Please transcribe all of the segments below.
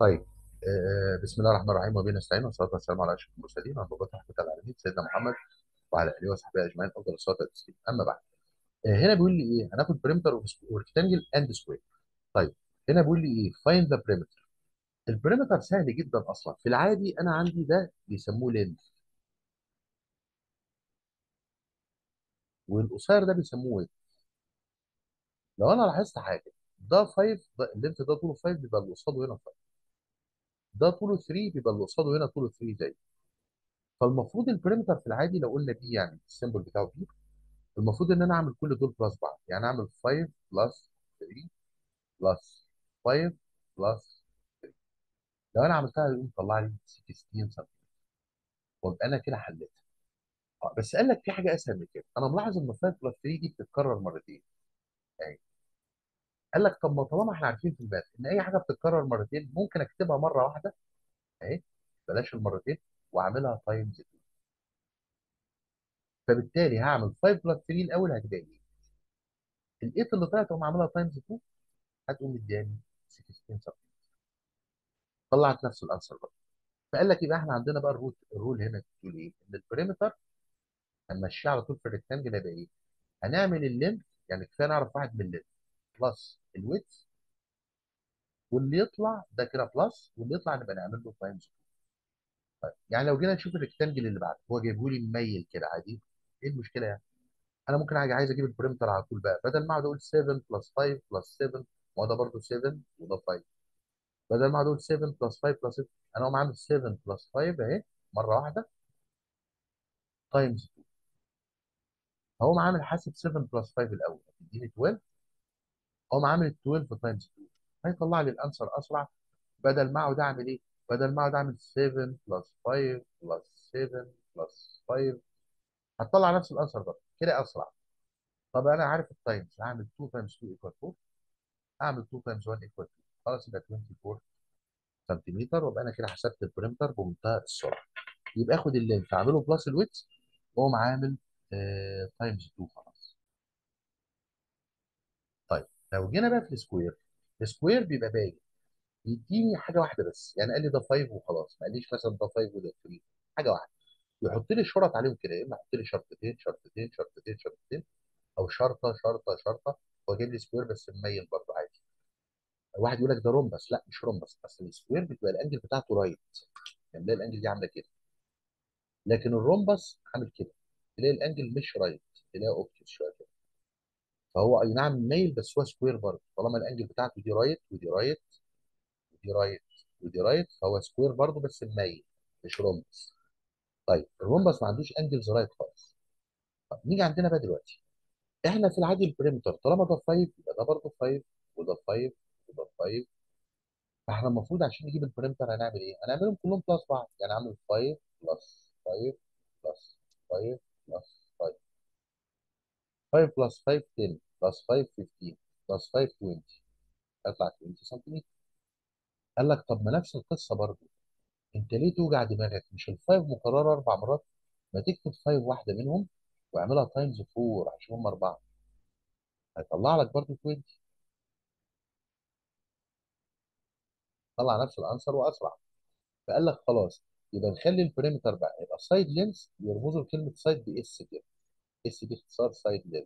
طيب. بسم الله الرحمن الرحيم وبه نستعين والصلاه والسلام على اشرف المرسلين وعلى مبعوث رحمه العالمين سيدنا محمد وعلى اله وصحبه اجمعين افضل الصلاه والتسليم. اما بعد، هنا بيقول لي ايه؟ هناخد بريمتر وريكتانجل اند سكوير. طيب، هنا بيقول لي ايه؟ فايند ذا بريمتر. البريمتر سهل جدا اصلا، في العادي انا عندي ده بيسموه لينث، والقصير ده بيسموه ايه؟ لو انا لاحظت حاجه، ده 5، ده اللينث ده طوله 5 بيبقى اللي قصاده هنا 5، ده طوله 3 بيبقى اللي قصاده هنا طوله 3 زي. فالمفروض البريمتر في العادي لو قلنا بي، يعني السيمبل بتاعه بي، المفروض ان انا اعمل كل دول بلس بعض، يعني اعمل 5 بلس 3 بلس 5 بلس 3. لو انا عملتها يقوم طلع لي 16 سم، وابقى انا كده حليتها. بس قال لك في حاجه اسهل من كده، انا ملاحظ ان 5 بلس 3 دي بتتكرر مرتين. يعني قال لك طب ما طالما احنا عارفين في الماث ان اي حاجه بتتكرر مرتين، ممكن اكتبها مره واحده اهي، بلاش المرتين، واعملها تايمز 2. فبالتالي هعمل 5 بلس 3 الاول، هتبقى ايه؟ ال 8 اللي طلعت اقوم عاملها تايمز 2، هتقوم مدياني 16 سم. طلعت نفس الانسر. فقال لك يبقى احنا عندنا بقى الرول هنا بتقول ايه؟ ان البريمتر هنمشيه على طول في الريكتانجل، هيبقى ايه؟ هنعمل اللينث، يعني كفايه نعرف واحد من اللينث بلس الويدث، واللي يطلع ده كده بلس، واللي يطلع نبقى نعمل له تايمز. طيب يعني لو جينا نشوف الريكتانجل اللي بعده، هو جايبه لي مميل كده عادي، ايه المشكله يعني؟ انا ممكن اجي عايز اجيب البريمتر على طول بقى، بدل ما اقعد اقول 7 بلس 5 بلس 7، ما هو ده برضه 7 وده 5، بدل ما اقعد اقول 7 بلس 5 بلس 7، انا اقوم عامل 7 بلس 5 اهي مره واحده تايمز. هقوم عامل حاسب 7 بلس 5 الاول هتديني 12، هقوم عامل 12 تايمز 2، هيطلع لي الانسر اسرع. بدل ما اقعد اعمل ايه؟ بدل ما اقعد اعمل 7 بلس 5 بلس 7 بلس 5، هتطلع نفس الانسر ده كده اسرع. طب انا عارف التايمز، هعمل 2 تايمز 2 ايكوال 4، اعمل 2 تايمز 1 ايكوال 2، خلاص يبقى 24 سنتيمتر، وابقى انا كده حسبت البريمتر بمنتهى السرعه. يبقى اخد اللينث اعمله بلس الويتس، واقوم عامل تايمز 2 خلاص. طيب لو جينا بقى في السكوير، السكوير بيبقى باين يديني حاجه واحده بس، يعني قال لي ده 5 وخلاص، ما قاليش مثلا ده 5 وده 3، حاجه واحده. يحط لي شرط عليهم كده، يا اما يحط لي شرطتين شرطتين شرطتين شرطتين، او شرطه شرطه شرطه، واجيب لي سكوير بس مميل برضه عادي. واحد يقول لك ده رومبس، لا مش رومبس، اصل السكوير بتبقى الانجل بتاعته رايت، يعني تلاقي الانجل دي عامله كده، لكن الرومبس عامل كده، تلاقي الانجل مش رايت، تلاقي اوبتيوس شويه كده. فهو اي نعم مميل، بس هو سكوير برضه، طالما الانجل بتاعته دي رايت ودي رايت ودي رايت ودي رايت، فهو سكوير برضه بس مميل، مش رومبس. طيب الرومبس ما عندوش انجلز رايت خالص. طب نيجي عندنا بقى دلوقتي، احنا في العادي البريمتر طالما ده 5 يبقى ده برضه 5 وده 5 وده 5، فاحنا المفروض عشان نجيب البريمتر هنعمل ايه؟ هنعملهم كلهم بلس بعض، يعني اعمل 5 بلس 5 بلس 5 بلس 5، 5 بلس 5 10 بلس 5 15 بلس 5 20، هيطلع 20 سنتيمتر. قال لك طب ما نفس القصه برضه، انت ليه توجع دماغك؟ مش الفايف مكرره 4 مرات؟ ما تكتب 5 واحده منهم واعملها تايمز 4 عشان هم 4، هيطلع لك برضه 20، طلع نفس الانسر واسرع. فقال لك خلاص، يبقى نخلي البريمتر بقى يبقى سايد لينس، يرمزوا لكلمه سايد باس كده، اس دي اختصار سايد لينس.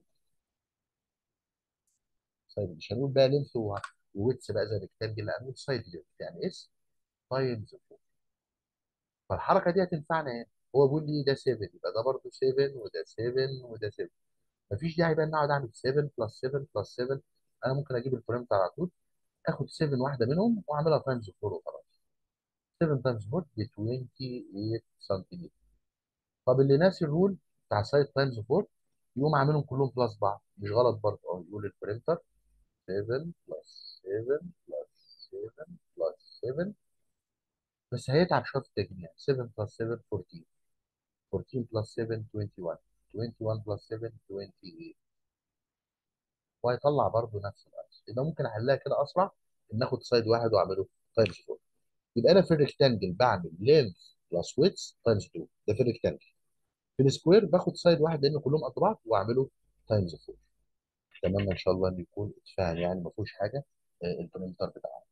سايد مش هنقول بقى لينس وويتس بقى زي الريكتانجل، لا هنقول سايد لينس، يعني اس تايمز 4. فالحركه دي هتنفعنا ايه؟ هو بيقول لي ده 7، يبقى ده برضه 7 وده 7 وده 7، مفيش داعي بقى ان اقعد اعمل 7 بلس 7 بلس 7. انا ممكن اجيب البريمتر على طول، اخد 7 واحده منهم واعملها تايمز 4 وخلاص. 7 تايمز 4 ب 28 سنتيمتر. طب اللي ناسي الرول بتاع سايد تايمز 4، يقوم عاملهم كلهم بلس بعض، مش غلط برضه، او يقول البريمتر 7 بلس 7 بلس 7 بلس 7، بس هيتعب شويه في التجميع. 7 بلس 7 14، 14 بلس 7 21، 21 بلس 7 28، وهيطلع برضه نفس الانسر. يبقى ممكن احلها كده اسرع، ان اخد سايد واحد واعمله تايمز 4. يبقى انا في الريكتانجل بعمل لينث بلس ويدث تايمز 2، ده في الريكتانجل. في السكوير باخد سايد واحد لان كلهم قد بعض واعمله تايمز 4. اتمنى ان شاء الله ان يكون اتفهم، يعني ما فيهوش حاجه البريمتر بتاعنا.